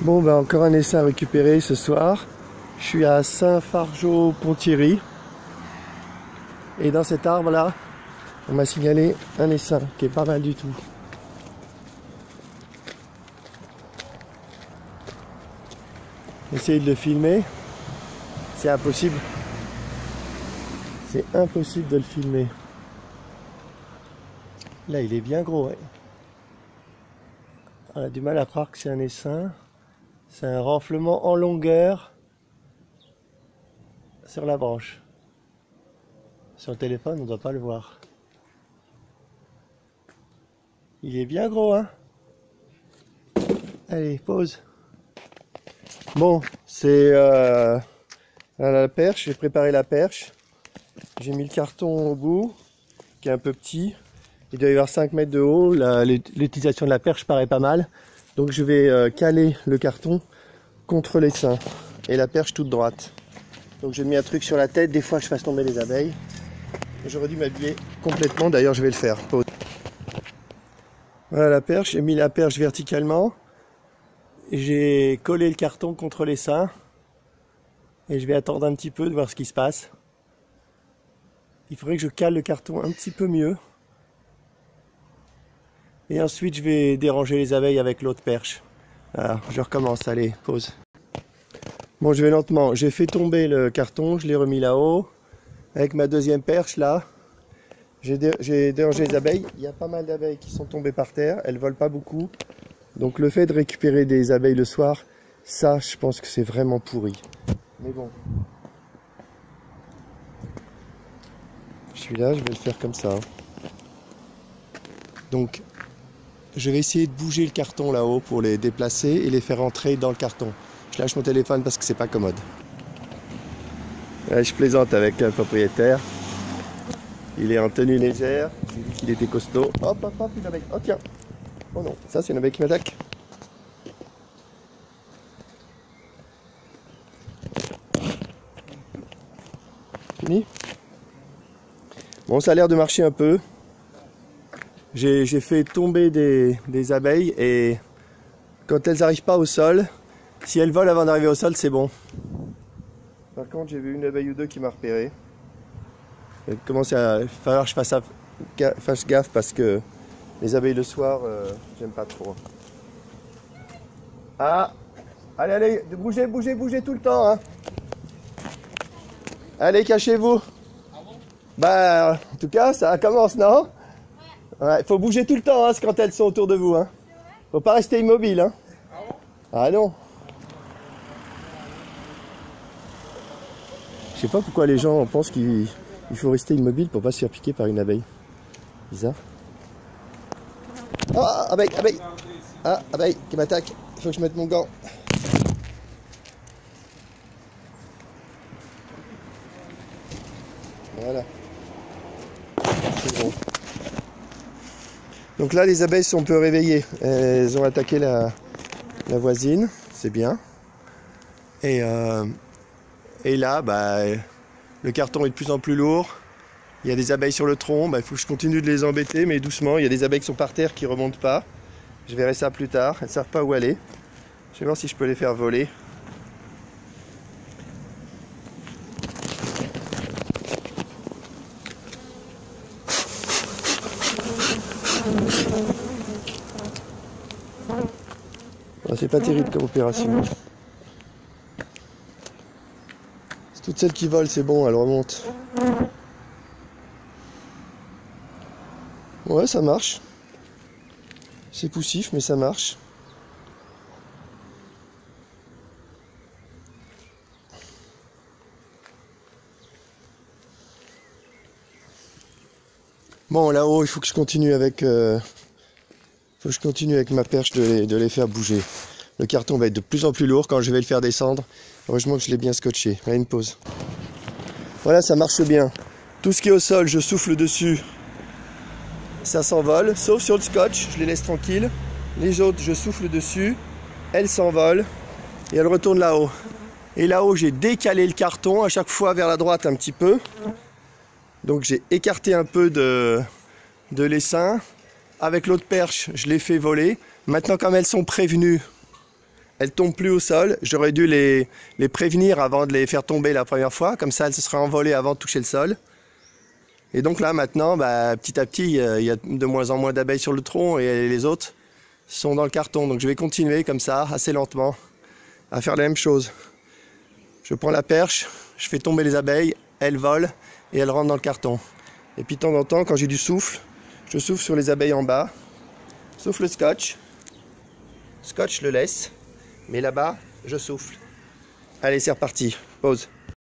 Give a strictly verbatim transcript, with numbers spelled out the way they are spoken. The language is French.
Bon, ben encore un essaim à récupérer ce soir. Je suis à Saint-Fargeau-Pont-Thierry. Et dans cet arbre là, on m'a signalé un essaim qui est pas mal du tout. Essayez de le filmer. C'est impossible. C'est impossible de le filmer. Là, il est bien gros. Ouais. On a du mal à croire que c'est un essaim. C'est un renflement en longueur sur la branche. Sur le téléphone, on ne doit pas le voir. Il est bien gros, hein? Allez, pause. Bon, c'est euh, à la perche. J'ai préparé la perche. J'ai mis le carton au bout, qui est un peu petit. Il doit y avoir cinq mètres de haut. L'utilisation de la perche paraît pas mal. Donc je vais euh, caler le carton contre l'essaim et la perche toute droite. Donc j'ai mis un truc sur la tête. Des fois je fasse tomber les abeilles. J'aurais dû m'habiller complètement. D'ailleurs je vais le faire. Pause. Voilà la perche. J'ai mis la perche verticalement. J'ai collé le carton contre l'essaim. Et je vais attendre un petit peu de voir ce qui se passe. Il faudrait que je cale le carton un petit peu mieux. Et ensuite, je vais déranger les abeilles avec l'autre perche. Voilà, je recommence. Allez, pause. Bon, je vais lentement. J'ai fait tomber le carton, je l'ai remis là-haut. Avec ma deuxième perche, là, j'ai dé dérangé les abeilles. Il y a pas mal d'abeilles qui sont tombées par terre. Elles volent pas beaucoup. Donc, le fait de récupérer des abeilles le soir, ça, je pense que c'est vraiment pourri. Mais bon. Celui-là, je vais le faire comme ça. Donc, je vais essayer de bouger le carton là-haut pour les déplacer et les faire entrer dans le carton. Je lâche mon téléphone parce que c'est pas commode. Là, je plaisante avec un propriétaire. Il est en tenue légère. J'ai dit qu'il était costaud. Hop, hop, hop, une abeille. Oh tiens. Oh non, ça c'est une abeille qui m'attaque. Fini? Bon, ça a l'air de marcher un peu. J'ai fait tomber des, des abeilles et quand elles n'arrivent pas au sol, si elles volent avant d'arriver au sol, c'est bon. Par contre, j'ai vu une abeille ou deux qui m'a repéré. Il commence à falloir que je fasse, à, fasse gaffe parce que les abeilles le soir, euh, j'aime pas trop. Ah! Allez, allez, bougez, bougez, bougez tout le temps, hein. Allez, cachez-vous. Bah, en tout cas, ça commence, non? Ouais, il faut bouger tout le temps hein, quand elles sont autour de vous. Hein. Faut pas rester immobile. Hein. Ah non. Je sais pas pourquoi les gens pensent qu'il faut rester immobile pour pas se faire piquer par une abeille. Bizarre. Ah, abeille, abeille. Ah, abeille qui m'attaque. Il faut que je mette mon gant. Voilà. C'est bon. Donc là, les abeilles sont un peu réveillées. Elles ont attaqué la, la voisine, c'est bien. Et, euh, et là, bah, le carton est de plus en plus lourd. Il y a des abeilles sur le tronc. Bah, il faut que je continue de les embêter, mais doucement. Il y a des abeilles qui sont par terre qui ne remontent pas. Je verrai ça plus tard. Elles ne savent pas où aller. Je vais voir si je peux les faire voler. C'est pas terrible comme opération. Toutes celles qui volent, c'est bon, elles remontent. Ouais, ça marche. C'est poussif, mais ça marche. Bon, là-haut, il faut que je continue avec... Euh... faut que je continue avec ma perche de les, de les faire bouger. Le carton va être de plus en plus lourd quand je vais le faire descendre. Heureusement que je l'ai bien scotché. Là, une pause. Voilà, ça marche bien. Tout ce qui est au sol, je souffle dessus. Ça s'envole, sauf sur le scotch. Je les laisse tranquilles. Les autres, je souffle dessus. Elles s'envolent. Et elles retournent là-haut. Et là-haut, j'ai décalé le carton à chaque fois vers la droite un petit peu. Donc j'ai écarté un peu de, de l'essaim. Avec l'autre perche, je les fais voler. Maintenant, comme elles sont prévenues, elles tombent plus au sol. J'aurais dû les, les prévenir avant de les faire tomber la première fois. Comme ça, elles se seraient envolées avant de toucher le sol. Et donc là, maintenant, bah, petit à petit, euh, il y a de moins en moins d'abeilles sur le tronc et les autres sont dans le carton. Donc je vais continuer comme ça, assez lentement, à faire la même chose. Je prends la perche, je fais tomber les abeilles, elles volent et elles rentrent dans le carton. Et puis de temps en temps, quand j'ai du souffle, je souffle sur les abeilles en bas, souffle le scotch, scotch le laisse, mais là-bas, je souffle. Allez, c'est reparti, pause.